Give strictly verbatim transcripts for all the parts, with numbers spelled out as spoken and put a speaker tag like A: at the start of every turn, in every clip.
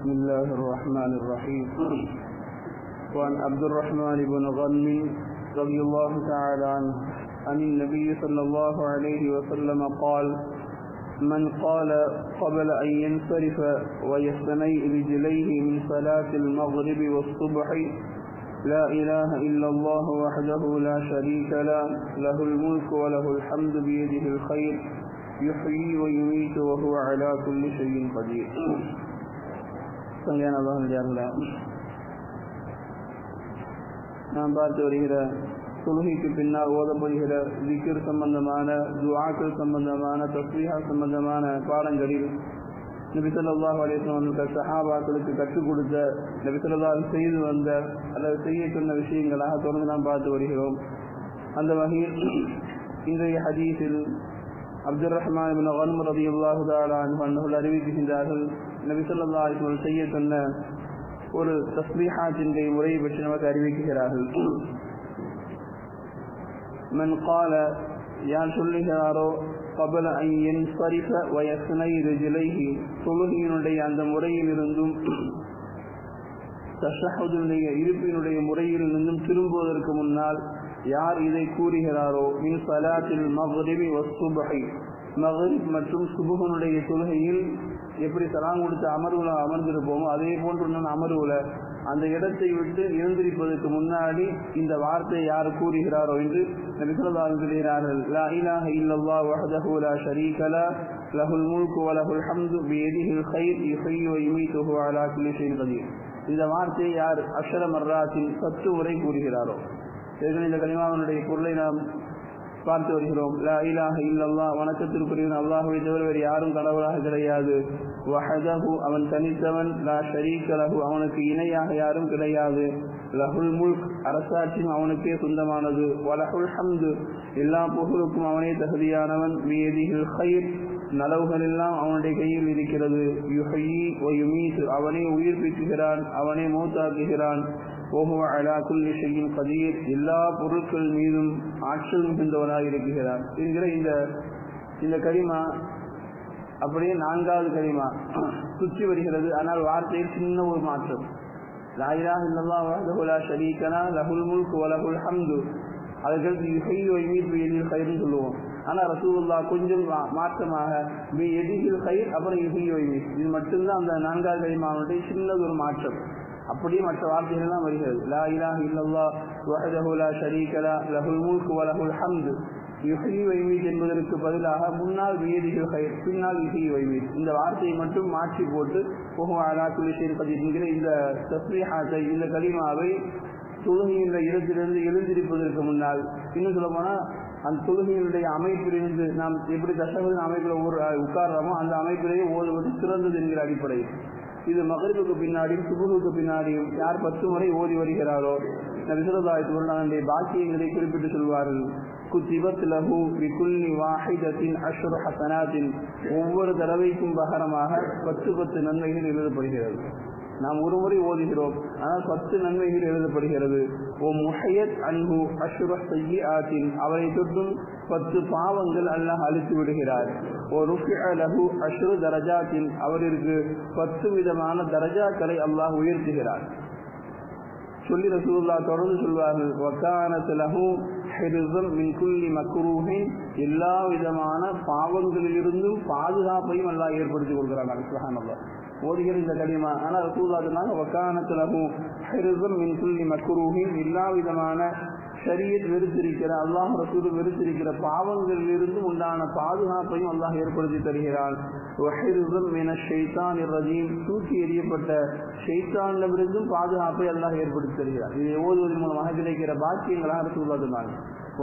A: بسم الله الرحمن الرحيم. وعن عبد الرحمن بن غنم رضي الله تعالى عنه عن النبي صلى الله عليه وسلم قال: من قال قبل أن ينصرف ويثني رجليه من صلاة المغرب والصبح: لا إله إلا الله وحده لا شريك له له الملك وله الحمد بيده الخير يحيي ويميت وهو على كل شيء قدير. சங்கையான அல்லாஹ்வின் நாம் பார்த்து வருகிற தொழுகைக்கு பின்னால் ஓதப்படுகிற திக்ர் சம்பந்தமான, துஆக்கள் சம்பந்தமான, தஸ்பீஹா சம்பந்தமான பாடங்களில் நபி ஸல்லல்லாஹு அலைஹி வஸல்லம் சஹாபாக்களுக்கு கற்றுக் கொடுத்த, நபி ஸல்லல்லாஹு செய்து வந்த அல்லது செய்ய சொன்ன விஷயங்களாக தொடர்ந்து நாம் பார்த்து வருகிறோம். அந்த வகையில் இன்றைய ஹதீஸில் அப்துர் ரஹ்மான் இப்னு கன்ம் ரலியல்லாஹு தஆலா அன்ஹு அவர்கள் அறிவிக்கின்றார்கள், நபி ஸல்லல்லாஹு அலைஹி வஸல்லம் செய்ய சொன்ன ஒரு தஸ்பீஹாத்தினுடைய முறையை பற்றி நமக்கு அறிவிக்கிறார்கள். மன் கால, யார் சொல்லுகிறாரோ, قبل أن ينصرف ويثني رجليه, தொழுகையினுடைய அந்த முறையிலிருந்தும் தஷஹுதுடைய இருப்பினுடைய முறையிலிருந்தும் திரும்புவதற்கு முன்னால் யார் இதை கூறுகிறாரோ, மின் ஸலாத்தில் மக்ரிபி வஸ்ஸுப்ஹி, மக்ரிப் மற்றும் சுபஹுனுடைய தொழுகையில் எப்படி சலாம் கொடுத்து அமர்வுல அமர்ந்திருப்போமோ அதே போன்று நான் அமர்வுல அந்த இடத்தை விட்டு எழுந்திருப்பதற்கு முன்னாடி இந்த வார்த்தையை யார் கூறுகிறாரோ என்று நபி ஸல்லல்லாஹு அலைஹி வஸல்லம் சொல்கிறார்கள். லா இலாஹ இல்லல்லாஹ் வஹ்தஹு லா ஷரீக லஹ் லஹுல் முல்கு வ லஹுல் ஹம்து பியதிஹில் கைர் யுஹ்யி வ யுமீத்து வ ஹுவ அலா குல்லி ஷைஇன் கதீர். இந்த வார்த்தையை யார் அஷ்ர மர்ராத்தின் பத்து முறை கூறுகிறாரோ, இந்த கலிமாவினுடைய பொருளை நாம் பார்த்து வருகிறோம். லா இலாஹ இல்லல்லாஹ், வணக்கத்திற்குரியவன் அல்லாஹ்வை தவிர வேறு யாரும் கடவுளாக கிடையாது. வஹதஹு, அவன் தனித்தவன். லா ஷரீக லஹு, அவனுக்கு இணையாக யாரும் கிடையாது. லஹுல் முல்க், அரசாட்சியும் அவனுக்கே சொந்தமானது. வலஹுல் ஹம்து, எல்லா புகழுக்கும் அவனே தகுதியானவன். பியதிஹில் கைர், நலவுகள் எல்லாம் அவனுடைய கையில் இருக்கிறது. யுஹ்யி வ யுமீத், அவனே உயிர்ப்பிக்குகிறான், அவனே மௌத்தாக்குகிறான். وهو على كل شيء قدير, எல்லா பொருட்கள் மீதும் ஆற்றல் மிகுந்தவனாக இருக்கிறான் என்கிற இந்த இந்த கலிமா அப்படியே நான்காவது கலிமா சுற்றி வருகிறது. ஆனால் வார்த்தையில் சின்ன ஒரு மாற்றம். லா இலாஹ இல்லல்லாஹ் வஹ்தஹு லா ஷரீக லஹ் லஹுல் முல்கு வ லஹுல் ஹம்து, அதற்கு யுஹ்யி வ யுமீத்து பியதிஹில் கைர்னு சொல்லுவோம். ஆனால் ரசூலுல்லாஹ் கொஞ்சம் மாற்றமாக பியதிஹில் கைர் அப்புறம் யுஹ்யி வ யுமீத், இது மட்டும்தான் அந்த நான்காவது கலிமாவுடைய சின்னது ஒரு மாற்றம். அப்படியே மற்ற வார்த்தைகள் எல்லாம் வருகிறது. லா இலாஹ இல்லல்லாஹ் வஹ்தஹு லா ஷரீக லஹ் லஹுல் முல்கு வ லஹுல் ஹம்து யுஹ்யி வ யுமீத் என்பதற்கு பதிலாக முன்னால் பியதிஹில் கைர், பின்னால் யுஹ்யி வ யுமீத், இந்த வார்த்தையை மட்டும் மாற்றி போட்டு வஹுவ அலா குல்லி ஷைஇன் கதீர் என்கிற இந்த தஸ்பீஹாத்தை, இந்த கலிமாவை தொழுகையின் இடத்திலிருந்து எழுந்திருப்பதற்கு முன்னால், இன்னும் சொல்ல போனால் அந்த தொழுகையினுடைய அமைப்பிலிருந்து நாம் எப்படி தஷஹுத் அமைப்பில் ஒரு உட்கார்றோமோ அந்த அமைப்பிலேயே ஓதுவது சிறந்தது என்கிற அடிப்படையில் இது மக்ரிபுக்கு பின்னாடியும் சுபுஹுக்கு பின்னாடியும் யார் பத்து முறை ஓதி வருகிறாரோ, நபி ஸல்லல்லாஹு அலைஹி வஸல்லம் பாக்கியங்களை குறிப்பிட்டு சொல்வார்கள். குத்திபத் லஹு பிகுல்லி வாஹிதத்தின் அஷ்ரு ஹஸனாத்தின், ஒவ்வொரு தடவைக்கும் பகரமாக பத்து பத்து நன்மைகள் எழுதப்படுகிறது. நாம் ஒரு முறை ஓதுகிறோம், ஆனால் பத்து நன்மைகள் எழுதப்படுகிறது. ஓ முஹையத் அன்ஹு அஷ்ரு ஸய்யிஆத்தின், அவரை தொட்டும் பத்து பாவங்கள் அல்லாஹ் அழித்து விடுகிறார். ஓ ருஃபிஅ லஹு அஷ்ரு தரஜாத்தின், அவருக்கு பத்து விதமான தரஜாக்களை அல்லாஹ் உயர்த்துகிறார். சொல்லி ரசூலுல்லாஹ் தொடர்ந்து சொல்வார்கள், வகானத் லஹு ஹிர்ஸம் மின் குல்லி மக்ரூஹின், எல்லா விதமான பாவங்களிலிருந்தும் பாதுகாப்பையும் அல்லாஹ் ஏற்படுத்தி கொள்கிறார். சுப்ஹானல்லாஹ், ஓதுகிற இந்த கலிமா. ஆனால் ரசூலுல்லாஹ் சொன்னாங்க, வகானத் லஹு ஹிர்ஸம் மின் குல்லி மக்ரூஹின், எல்லா விதமான ஷரியத் வெறுத்திருக்கிற, அல்லாஹ் ரசூல் வெறுத்திருக்கிற பாவங்களிலிருந்து உண்டான பாதுகாப்பையும் அல்லாஹ் ஏற்படுத்தி தருகிறான். தூக்கி எறியப்பட்ட ஷைத்தானிடமிருந்தும் பாதுகாப்பை அல்லாஹ் ஏற்படுத்தி தருகிறார். இதை ஓதுவதன் மூலமாக கிடைக்கிற பாக்கியங்களாக ரசூலுல்லாஹ் சொன்னாங்க.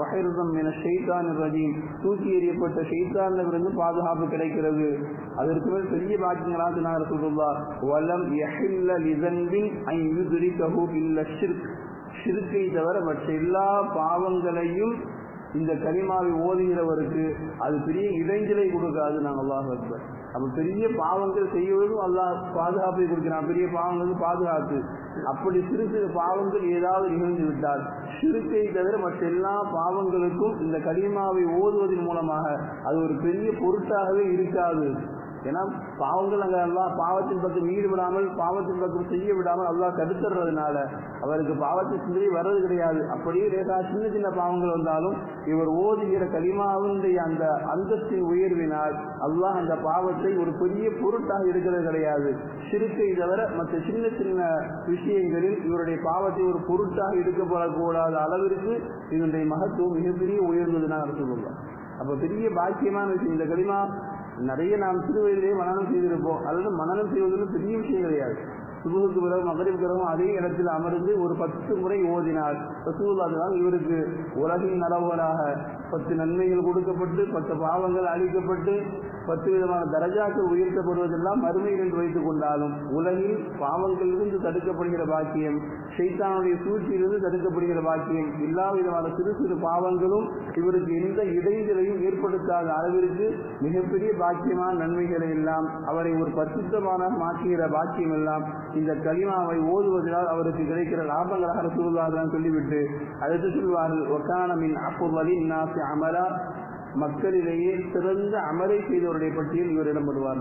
A: தூக்கி எறியப்பட்ட ஷைத்தானிடமிருந்து பாதுகாப்பு கிடைக்கிறது. அதற்கு மேல் பெரிய பாக்கியங்களாக சொன்னாங்க ரசூலுல்லாஹ். வலம் யஹில்ல லிதன்பின் அன் யுத்ரிகஹு இல்ல ஷிர்க், ஷிர்க்கை தவிர மற்ற எல்லா பாவங்களையும் இந்த கலிமாவை ஓதுகிறவருக்கு அது பெரிய இடைஞ்சலை கொடுக்காது. நாங்கள் அல்லாஹ் அக்பர். அப்ப பெரிய பாவங்கள் செய்வதும் அல்லாஹ் பாதுகாப்பை கொடுக்கிறான். பெரிய பாவங்களுக்கு பாதுகாப்பு. அப்படி சிறு சிறு பாவங்கள் ஏதாவது நிகழ்ந்து விட்டால் ஷிர்க்கை தவிர மற்ற எல்லா பாவங்களுக்கும் இந்த கலிமாவை ஓதுவதன் மூலமாக அது ஒரு பெரிய பொருட்டாகவே இருக்காது. ஏன்னா பாவங்கள் அங்கே அல்லாஹ் பாவத்தின் பக்கம் ஈடுபடாமல் பாவத்தின் பக்கம் செய்ய விடாமல் அல்லாஹ் தடுத்துறதுனால அவருக்கு பாவத்தின் சிந்தனை வர்றது கிடையாது. அப்படியே லேசா சின்ன சின்ன பாவங்கள் வந்தாலும் இவர் ஓதுகிற கலிமாவுடைய அந்த அந்தஸ்தின் உயர்வினால் அல்லாஹ் அந்த பாவத்தை ஒரு பெரிய பொருட்டாக இருக்கிறது கிடையாது. சிறுக்கை தவிர மற்ற சின்ன சின்ன விஷயங்களில் இவருடைய பாவத்தை ஒரு பொருட்டாக எடுக்கப்படக்கூடாத அளவிற்கு இதனுடைய மகத்துவம் மிகப்பெரிய உயர்ந்தது நான் சொல்லுவேன். அப்ப பெரிய பாக்கியமான விஷயம் இந்த கலிமா. நிறைய நாம் சிறு வயதிலேயே மனனம் செய்திருப்போம், அல்லது மனனம் செய்வதில் பெரிய விஷயம் கிடையாது. சுபுகுக்கு பிறகு மகரிப் பிறகும் அதே இடத்தில் அமர்ந்து ஒரு பத்து முறை ஓதினார் ரசூலுல்லாஹ். இவருக்கு உலகின் நலவுகளாக பத்து நன்மைகள் கொடுக்கப்பட்டு பத்து பாவங்கள் அழிக்கப்பட்டு பத்து விதமான தரஜாக்கள் உயர்த்தப்படுவதெல்லாம் மறுமையில் என்று வைத்துக் கொண்டாலும் உலகில் பாவங்களிலிருந்து தடுக்கப்படுகிற பாக்கியம், ஷைத்தானுடைய சூழ்ச்சியிலிருந்து தடுக்கப்படுகிற பாக்கியம், எல்லா விதமான சிறு சிறு பாவங்களும் இவருக்கு எந்த இடைஞ்சலையும் ஏற்படுத்தாத அளவிற்கு மிகப்பெரிய பாக்கியமான நன்மைகளை எல்லாம் அவரை ஒரு பரிசுத்தமான மாற்றுகிற பாக்கியம் எல்லாம் இந்த கலிமாவை ஓதுவதனால் அவருக்கு கிடைக்கிற லாபங்களாக ரசூலுல்லாஹ் சொல்லிவிட்டு அடுத்து சொல்வார்கள், வகான மின் அஃபதலின் நாஸி அமலா, மக்களிலேயே சிறந்த அமலை செய்தவருடைய பட்டியல் இவர் இடம்பெறுவார்.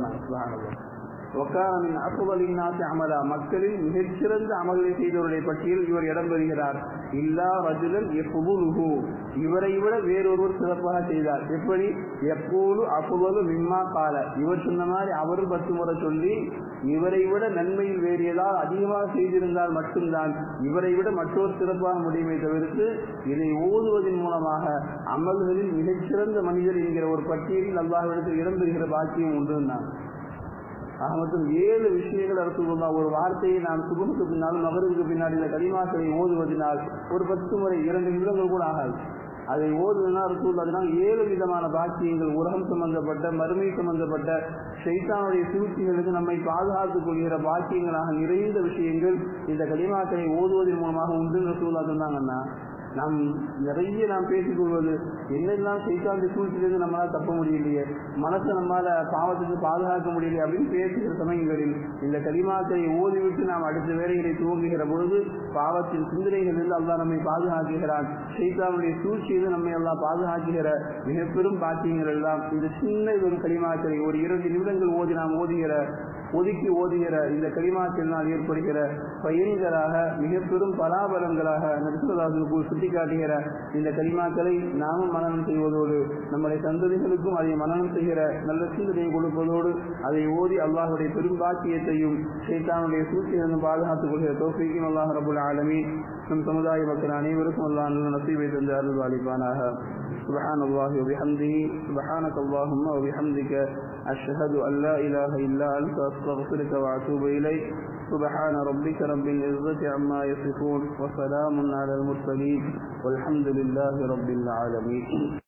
A: அமலா, மக்களில் மிகச்சிறந்த அமல்களை செய்தவருடைய பட்டியல் இவர் இடம்பெறுகிறார். இல்லா ரஜுலன் எப்புலுஹு, இவரை விட வேறொருவர் சிறப்பாக செய்தார். எப்படி? எப்போது அப்புவது மிம்மா கால, இவர் சொன்ன மாதிரி அவர் பத்து முறை சொல்லி இவரை விட நன்மையில் வேறு ஏதாவது அதிகமாக செய்திருந்தால் மட்டும்தான் இவரை விட மற்றொரு சிறப்பாக முடியுமே தவிர்த்து இதை ஓதுவதன் மூலமாக அமல்களில் மிகச்சிறந்த மனிதர் என்கிற ஒரு பட்டியலில் அல்லாஹ்விடத்தில் இடம்பெறுகிற பாக்கியம் உண்டு. ஆக மொத்தம் ஏழு விஷயங்கள் அரசு ஒரு வார்த்தையை நாம் சுபமுக்கு பின்னாலும் மகருக்கு பின்னாடி இந்த கலிமாக்களை ஓதுவதனால் ஒரு பத்து முறை இரண்டு நிமிடங்கள் கூட ஆகாது. அதை ஓதுவதனால் ரசூலுல்லாஹ் ஏழு விதமான பாக்கியங்கள், உலகம் சம்பந்தப்பட்ட மறுமை சம்பந்தப்பட்ட ஷைத்தானுடைய சூழ்ச்சிகளுக்கு நம்மை பாதுகாத்துக் கொள்கிற பாக்கியங்களாக நிறைந்த விஷயங்கள் இந்த கலிமாக்களை ஓதுவதன் மூலமாக உண்டு ரசூலுல்லாஹ் சொன்னாங்கன்னா, நாம் நிறைய நாம் பேசிக்கொள்வது என்னெல்லாம் ஷைத்தானுடைய சூழ்ச்சியிலிருந்து நம்மளால் தப்ப முடியலையே, மனசை நம்மளால பாவத்துக்கு பாதுகாக்க முடியலையே அப்படின்னு பேசுகிற சமயங்களில் இந்த கலிமாக்களை ஓதிவிட்டு நாம் அடுத்த வேலைகளை துவங்குகிற பொழுது பாவத்தின் சிந்தனைகளிலிருந்து அல்லாஹ் நம்மை பாதுகாக்குகிறான். ஷைத்தானுடைய சூழ்ச்சியிலிருந்து நம்மை எல்லாம் பாதுகாக்குகிற மிக பெரும் பாக்கியங்கள் எல்லாம் இந்த சின்ன ஒரு கலிமாக்களை ஒரு இரண்டு நிமிடங்கள் ஓதி நாம் ஓதுகிற ஒதுக்கி ஓதுகிற இந்த கலிமாக்களினால் ஏற்படுகிற பயன்களாக மிக பெரும் பலாபலங்களாக நபிசுல்லாஹு சுட்டிக்காட்டுகிற இந்த கலிமாக்களை நாமும் மனனம் செய்வதோடு நம்முடைய சந்ததிகளுக்கும் அதை மனனம் செய்கிற நல்ல சிந்தனையை கொடுப்பதோடு அதை ஓதி அல்லாஹுடைய பெரும் பாக்கியத்தையும் ஷைத்தானுடைய சூழ்ச்சியிலிருந்து பாதுகாத்துக் கொள்கிற தௌஃபீக்கும் அல்லாஹ் ரப்புல் ஆலமீன் நம் சமுதாய மக்கள் அனைவருக்கும் அல்லாஹ் நல்ல நசீபை தந்து அருள் அளிப்பானாக. سبحان الله وبحمده سبحانك اللهم وبحمدك أشهد أن لا إله إلا أنت أستغفرك وأتوب إليك. سبحان ربك رب العزة عما يصفون وسلام على المرسلين والحمد لله رب العالمين.